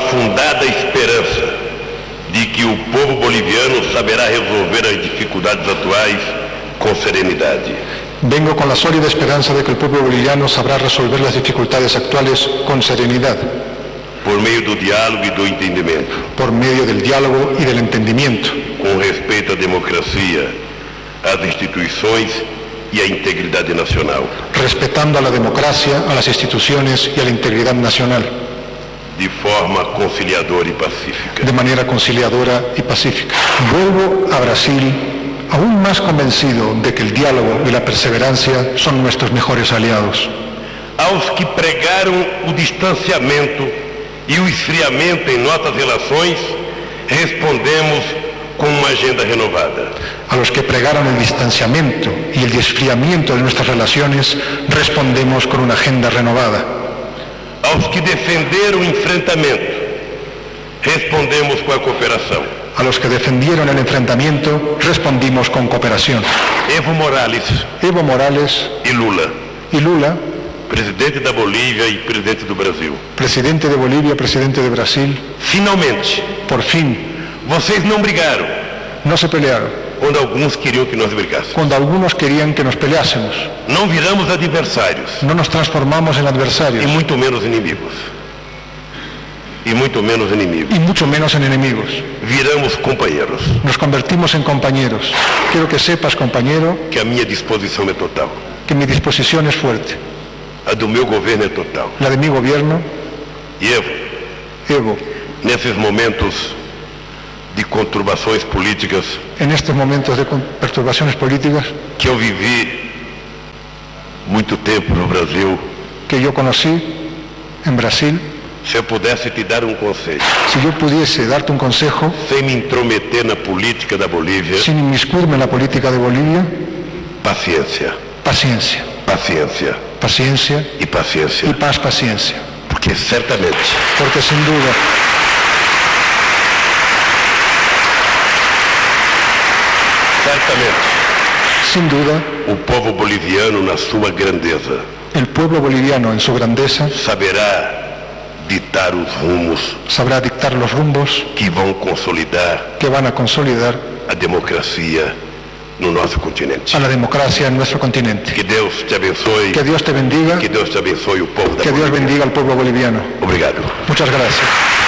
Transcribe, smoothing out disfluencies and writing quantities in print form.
fundada esperança de que o povo boliviano saberá resolver as dificuldades atuais com serenidade. Vengo con la sólida esperanza de que el pueblo boliviano sabrá resolver las dificultades actuales con serenidad. Por meio do diálogo e do entendimento. Por medio del diálogo y del entendimiento. Com respeito à democracia, às instituições y a integridad nacional. Respetando a la democracia, a las instituciones y a la integridad nacional. De forma conciliadora y pacífica. De manera conciliadora y pacífica. Vuelvo a Brasil aún más convencido de que el diálogo y la perseverancia son nuestros mejores aliados. Aos que pregaram o distanciamento e o esfriamento em nossas relações, respondemos con una agenda renovada. A los que pregaron el distanciamiento y el desfriamiento de nuestras relaciones, respondemos con una agenda renovada. A los que defenderam o enfrentamento, respondemos con la cooperación. A los que defendieron el enfrentamiento, respondimos con cooperación. Evo Morales y Lula, presidente da Bolívia e presidente do Brasil. Presidente de Bolivia, presidente de Brasil. Finalmente, por fin, vocês não brigaram. No se pelearon. Quando alguns queriam que nós brigássemos. Cuando algunos querían que nos peleásemos. Não viramos adversários. No nos transformamos en adversarios. E muito menos inimigos. Y mucho menos en enemigos. Viramos compañeros. Nos convertimos en compañeros. Quiero que sepas, compañero, que a minha disposição é total. Que mi disposición es fuerte. A do meu governo é total. La de mi gobierno. E Evo, nesses momentos de conturbações políticas, en estos momentos de perturbaciones políticas, que eu vivi muito tempo no Brasil, que yo conocí en Brasil, se eu pudesse te dar um conselho, si yo pudiese darte un consejo, sem me intrometer na política da Bolívia, sin inmiscuirme en la política de Bolivia, paciencia, paciencia, paciencia, paciencia y paciencia, y paciencia, porque certamente, porque sin duda, sin duda, o povo boliviano na sua grandeza, el pueblo boliviano en su grandeza, saberá dictar os rumos, sabrá dictar los rumbos que van a consolidar a democracia no nosso continente. A la democracia en nuestro continente. Que Deus te abençoe. Que Dios te bendiga. Que Deus te abençoe o povo da Que Dios bendiga al pueblo boliviano. Obrigado. Muchas gracias.